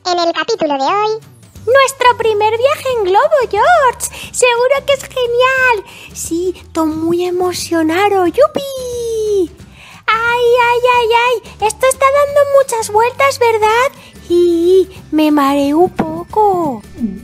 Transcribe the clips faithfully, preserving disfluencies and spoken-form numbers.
En el capítulo de hoy... ¡Nuestro primer viaje en globo, George! ¡Seguro que es genial! Sí, estoy muy emocionado. ¡Yupi! ¡Ay, ay, ay, ay! Esto está dando muchas vueltas, ¿verdad? Y me mareo un poco.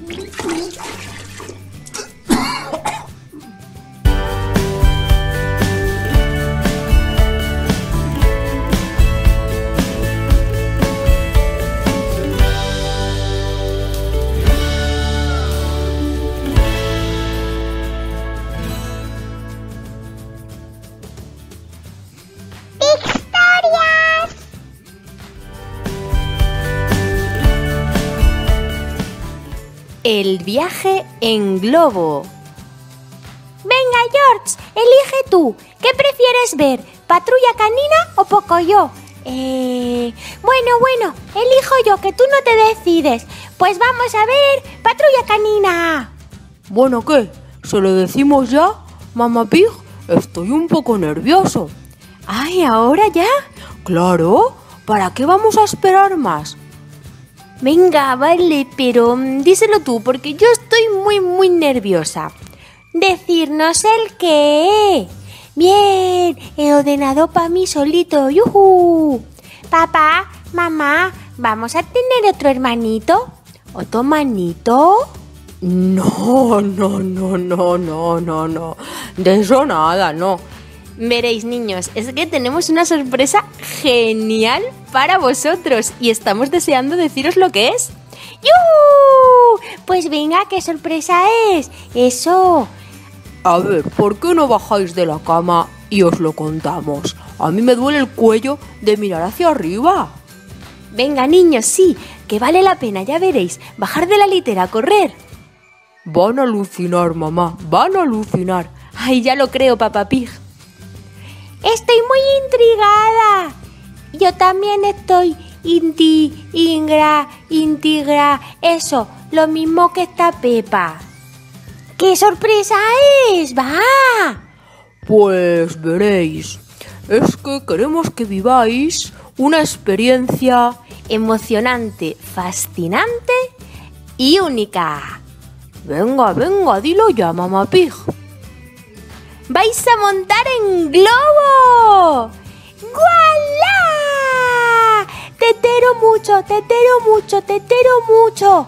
El viaje en globo. Venga, George, elige tú. ¿Qué prefieres ver? ¿Patrulla Canina o Pocoyo? Eh... Bueno, bueno, elijo yo, que tú no te decides. Pues vamos a ver Patrulla Canina. Bueno, ¿qué? ¿Se lo decimos ya? Mamá Pig, estoy un poco nervioso. Ay, ¿ahora ya? Claro, ¿para qué vamos a esperar más? Venga, vale, pero um, díselo tú, porque yo estoy muy, muy nerviosa. Decirnos el qué. Bien, he ordenado para mí solito. ¡Yujú! Papá, mamá, ¿vamos a tener otro hermanito? ¿Otro manito? No, no, no, no, no, no, no. De eso nada, no. Veréis, niños, es que tenemos una sorpresa genial para vosotros y estamos deseando deciros lo que es. ¡Yuhu! Pues venga, ¿qué sorpresa es? Eso. A ver, ¿por qué no bajáis de la cama y os lo contamos? A mí me duele el cuello de mirar hacia arriba. Venga, niños, sí, que vale la pena, ya veréis. Bajar de la litera, correr. Van a alucinar, mamá, van a alucinar. Ay, ya lo creo, Papá Pig. Estoy muy intrigada. Yo también estoy inti, ingra, intigra. Eso, lo mismo que esta Pepa. ¿Qué sorpresa es? ¡Va! Pues veréis. Es que queremos que viváis una experiencia emocionante, fascinante y única. Venga, venga, dilo ya, Mamá Pig. ¡Vais a montar en globo! ¡Gualá! Tetero mucho, tetero mucho, tetero mucho.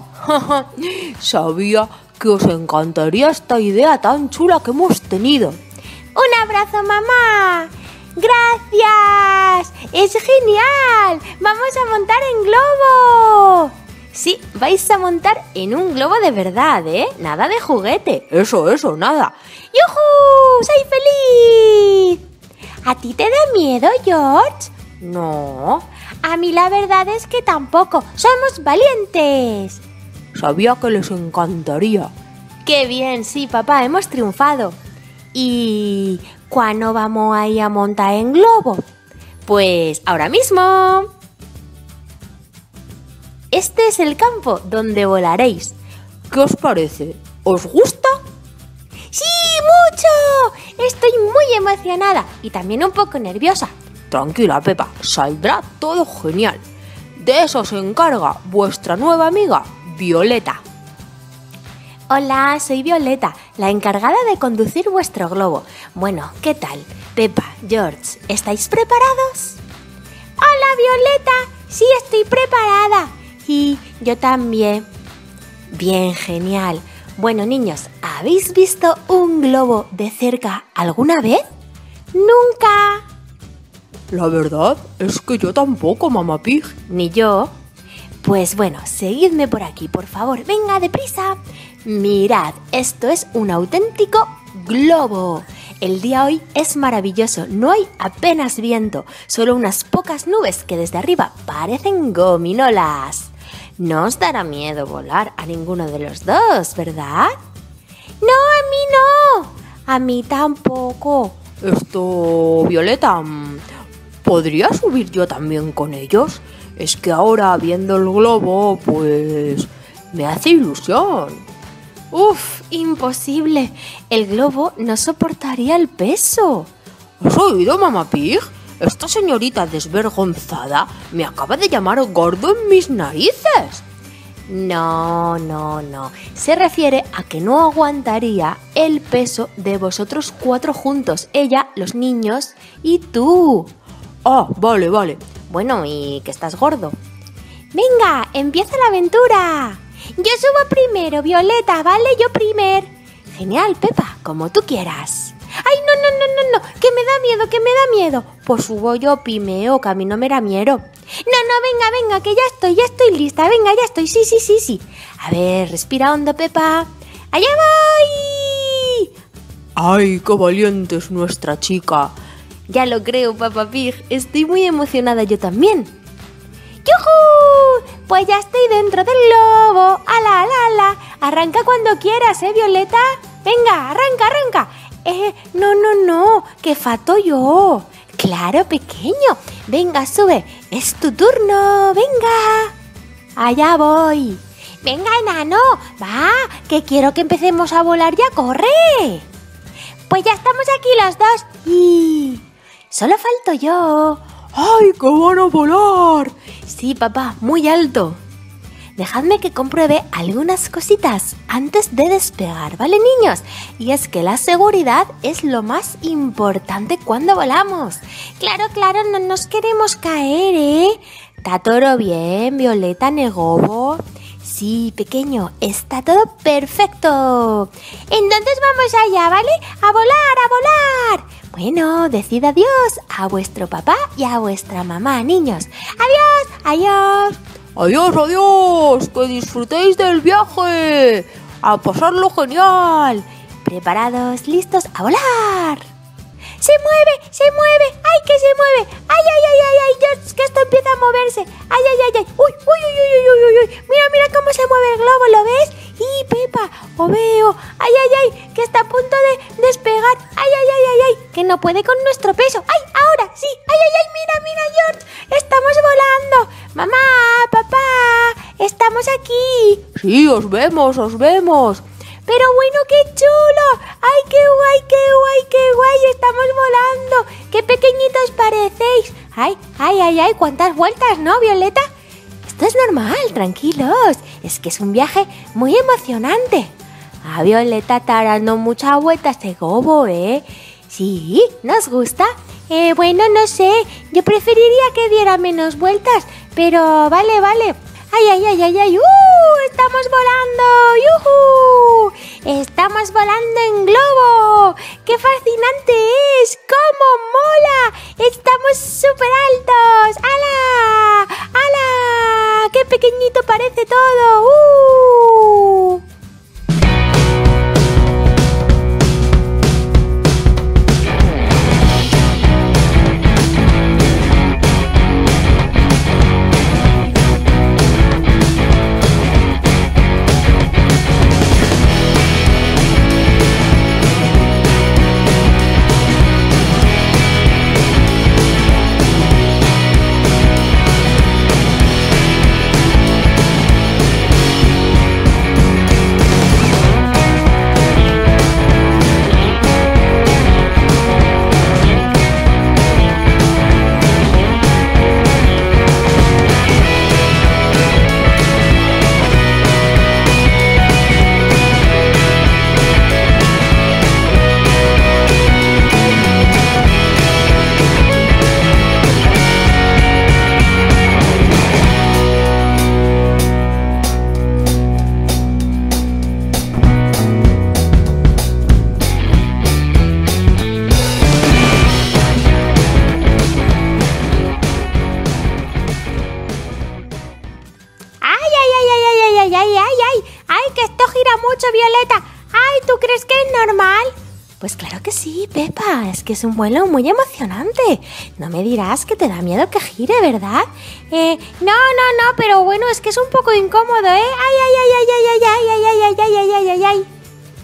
Sabía que os encantaría esta idea tan chula que hemos tenido. ¡Un abrazo, mamá! ¡Gracias! ¡Es genial! ¡Vamos a montar en globo! Sí, vais a montar en un globo de verdad, ¿eh? Nada de juguete. Eso, eso, nada. ¡Yujú! ¡Soy feliz! ¿A ti te da miedo, George? No. A mí la verdad es que tampoco. ¡Somos valientes! Sabía que les encantaría. ¡Qué bien! Sí, papá, hemos triunfado. ¿Y cuándo vamos a ir a montar en globo? Pues ahora mismo. Este es el campo donde volaréis. ¿Qué os parece? ¿Os gusta? ¡Sí, mucho! Estoy muy emocionada y también un poco nerviosa. Tranquila, Pepa, saldrá todo genial. De eso se encarga vuestra nueva amiga, Violeta. Hola, soy Violeta, la encargada de conducir vuestro globo. Bueno, ¿qué tal? Pepa, George, ¿estáis preparados? Hola, Violeta, sí estoy preparada. Y yo también. Bien, genial. Bueno, niños, ¿habéis visto un globo de cerca alguna vez? ¡Nunca! La verdad es que yo tampoco, Mamá Pig. Ni yo. Pues bueno, seguidme por aquí, por favor. Venga, deprisa. Mirad, esto es un auténtico globo. El día hoy es maravilloso, no hay apenas viento, solo unas pocas nubes que desde arriba parecen gominolas. No os dará miedo volar a ninguno de los dos, ¿verdad? No, a mí no. A mí tampoco. Esto, Violeta, ¿podría subir yo también con ellos? Es que ahora, viendo el globo, pues me hace ilusión. Uf, imposible. El globo no soportaría el peso. ¿Has oído, Mamá Pig? Esta señorita desvergonzada me acaba de llamar gordo en mis narices. No, no, no. Se refiere a que no aguantaría el peso de vosotros cuatro juntos. Ella, los niños y tú. Ah, vale, vale. Bueno, y que estás gordo. Venga, empieza la aventura. Yo subo primero, Violeta, ¿vale? Yo primer. Genial, Pepa, como tú quieras. ¡Ay, no, no, no, no, no! ¡Que me da miedo, que me da miedo! Pues subo yo primero, que a mí no me da miedo. No, no, venga, venga, que ya estoy, ya estoy lista. Venga, ya estoy, sí, sí, sí, sí. A ver, respira hondo, Pepa. ¡Allá voy! ¡Ay, qué valiente es nuestra chica! Ya lo creo, Papá Pig. Estoy muy emocionada yo también. ¡Yujú! Pues ya estoy dentro del globo. ¡Ala, ala, ala! Arranca cuando quieras, ¿eh, Violeta? Venga, arranca, arranca. Eh, no, no, no, que falto yo. Claro, pequeño. Venga, sube. Es tu turno. Venga. Allá voy. Venga, enano. Va, que quiero que empecemos a volar ya. ¡Corre! Pues ya estamos aquí los dos. Y solo falto yo. ¡Ay, que van a volar! Sí, papá, muy alto. Dejadme que compruebe algunas cositas antes de despegar, ¿vale, niños? Y es que la seguridad es lo más importante cuando volamos. Claro, claro, no nos queremos caer, ¿eh? ¿Está todo bien, Violeta, Negobo? Sí, pequeño, está todo perfecto. Entonces vamos allá, ¿vale? ¡A volar, a volar! Bueno, decid adiós a vuestro papá y a vuestra mamá, niños. ¡Adiós, adiós! ¡Adiós, adiós! ¡Que disfrutéis del viaje! ¡A pasarlo genial! ¿Preparados, listos a volar? ¡Se mueve, se mueve! ¡Ay, que se mueve! ¡Ay, ay, ay, ay, ay! George, que esto empieza a moverse. ¡Ay, ay, ay, ay! ¡Uy, uy, uy, uy, uy, uy, uy! ¡Mira, mira cómo se mueve el globo! ¿Lo ves? ¡Y Pepa! ¡O veo! ¡Ay, ay, ay! Que está a punto de despegar. ¡Ay, ay, ay, ay, ay! Que no puede con nuestro peso. ¡Ay, ahora sí! ¡Ay, ay, ay! ¡Mira, mira, George! ¡Estamos volando! ¡Mamá! ¡Papá! ¡Estamos aquí! Sí, os vemos, os vemos. ¡Pero bueno, qué chulo! ¡Ay, qué guay, qué guay, qué guay! ¡Estamos volando! ¡Qué pequeñitos parecéis! ¡Ay, ay, ay, ay! ¿Cuántas vueltas, no, Violeta? Esto es normal, tranquilos. Es que es un viaje muy emocionante. A Violeta está dando muchas vueltas de globo, ¿eh? ¿Sí? ¿Nos gusta? Eh, bueno, no sé. Yo preferiría que diera menos vueltas. Pero vale, vale. ¡Ay, ay, ay, ay, ay! ¡Uh! ¡Estamos volando! ¡Yujú! ¡Estamos volando en globo! ¡Qué fascinante es! ¡Cómo mola! ¡Estamos súper altos! ¡Hala! ¡Hala! ¡Qué pequeñito parece todo! ¡Uh! Violeta. ¡Ay, ¿tú crees que es normal? Pues claro que sí, Pepa. Es que es un vuelo muy emocionante. No me dirás que te da miedo que gire, ¿verdad? Eh, no, no, no, pero bueno, es que es un poco incómodo, ¿eh? ¡Ay, ay, ay, ay, ay, ay, ay, ay, ay, ay, ay, ay, ay, ay!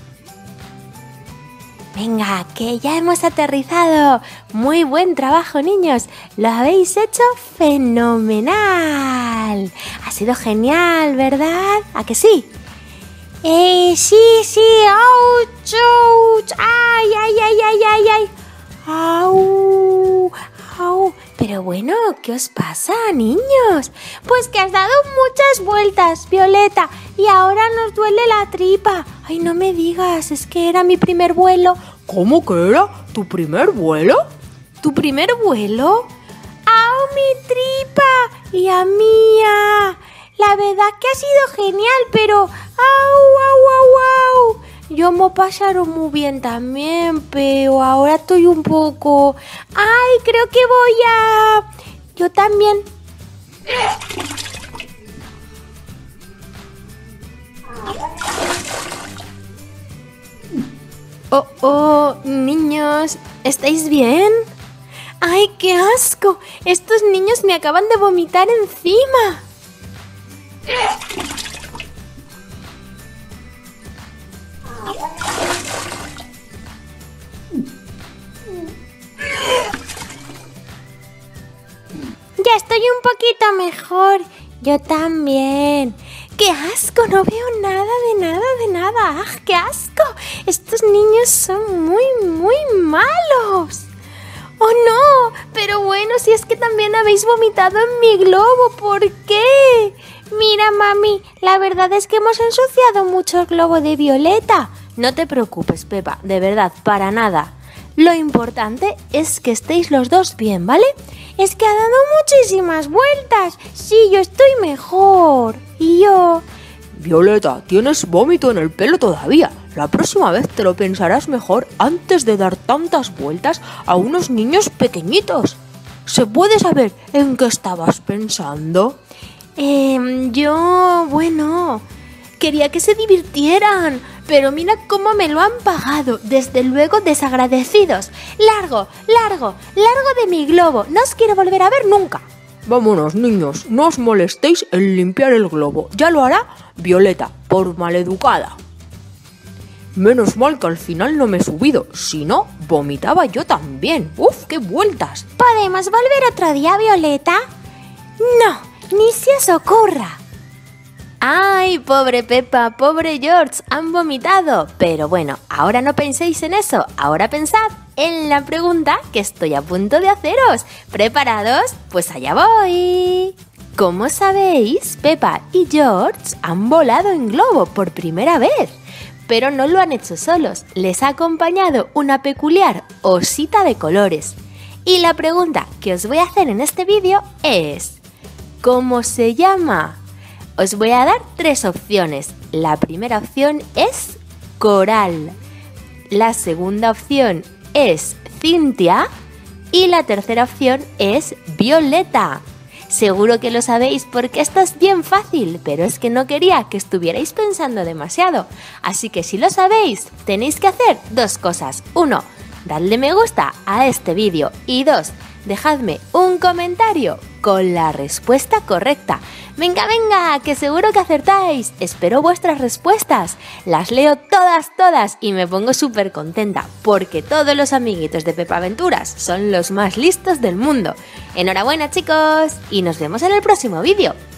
Venga, que ya hemos aterrizado. Muy buen trabajo, niños. Lo habéis hecho fenomenal. Ha sido genial, ¿verdad? ¿A que sí? Eh, sí, sí. ¡Auch! ¡Auch! ¡Ay, ay, ay, ay, ay, ay! ¡Au! ¡Au! Pero Pero bueno, ¿qué os pasa, niños? Pues que has dado muchas vueltas, Violeta, y ahora nos duele la tripa. Ay, no me digas, es que era mi primer vuelo. ¿Cómo que era tu primer vuelo? ¿Tu primer vuelo? ¡Au, mi tripa! ¡Y a mía! La verdad que ha sido genial, pero ¡au, au, au, au! Yo me pasaron muy bien también, pero ahora estoy un poco... ¡Ay, creo que voy a... Yo también... Oh, oh, niños, ¿estáis bien? ¡Ay, qué asco! Estos niños me acaban de vomitar encima. Ya estoy un poquito mejor. Yo también. ¡Qué asco! No veo nada de nada de nada. ¡Ah, qué asco! Estos niños son muy, muy malos. ¡Oh, no! Pero bueno, si es que también habéis vomitado en mi globo. ¿Por qué? Mira, mami, la verdad es que hemos ensuciado mucho el globo de Violeta. No te preocupes, Pepa, de verdad, para nada. Lo importante es que estéis los dos bien, ¿vale? Es que ha dado muchísimas vueltas. Sí, yo estoy mejor. Y yo... Violeta, tienes vómito en el pelo todavía. La próxima vez te lo pensarás mejor antes de dar tantas vueltas a unos niños pequeñitos. ¿Se puede saber en qué estabas pensando? Eh, yo... bueno... Quería que se divirtieran, pero mira cómo me lo han pagado. Desde luego desagradecidos. Largo, largo, largo de mi globo. No os quiero volver a ver nunca. Vámonos, niños, no os molestéis en limpiar el globo. Ya lo hará Violeta, por maleducada. Menos mal que al final no me he subido, si no, vomitaba yo también. ¡Uf, qué vueltas! ¿Podemos volver otro día, Violeta? No, ni se os ocurra. ¡Ay, pobre Pepa, pobre George! Han vomitado. Pero bueno, ahora no penséis en eso. Ahora pensad en la pregunta que estoy a punto de haceros. ¿Preparados? Pues allá voy. Como sabéis, Pepa y George han volado en globo por primera vez. Pero no lo han hecho solos. Les ha acompañado una peculiar osita de colores. Y la pregunta que os voy a hacer en este vídeo es... ¿cómo se llama? Os voy a dar tres opciones. La primera opción es Coral. La segunda opción es Cintia. Y la tercera opción es Violeta. Seguro que lo sabéis porque esto es bien fácil, pero es que no quería que estuvierais pensando demasiado. Así que si lo sabéis, tenéis que hacer dos cosas. Uno, dadle me gusta a este vídeo. Y dos, dejadme un comentario con la respuesta correcta. Venga, venga, que seguro que acertáis. Espero vuestras respuestas. Las leo todas, todas y me pongo súper contenta porque todos los amiguitos de Pepa Aventuras son los más listos del mundo. Enhorabuena, chicos, y nos vemos en el próximo vídeo.